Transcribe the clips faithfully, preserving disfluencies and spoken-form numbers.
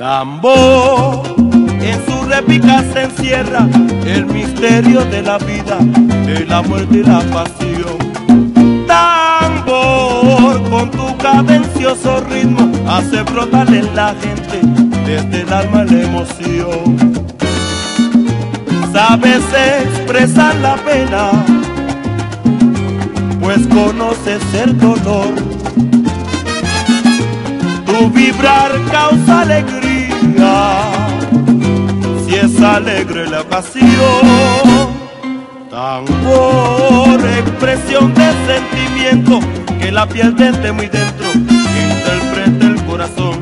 Tambor, en su réplica se encierra el misterio de la vida, de la muerte y la pasión. Tambor, con tu cadencioso ritmo, hace brotar en la gente desde el alma la emoción. Sabes expresar la pena, pues conoces el dolor. Tu vibrar causa alegría, si es alegre la ocasión. Tambor, expresión de sentimiento que la piel desde muy dentro interpreta el corazón.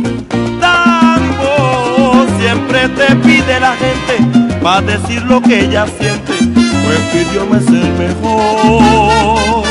Tambor, siempre te pide la gente para decir lo que ella siente, pues tu idioma es el mejor.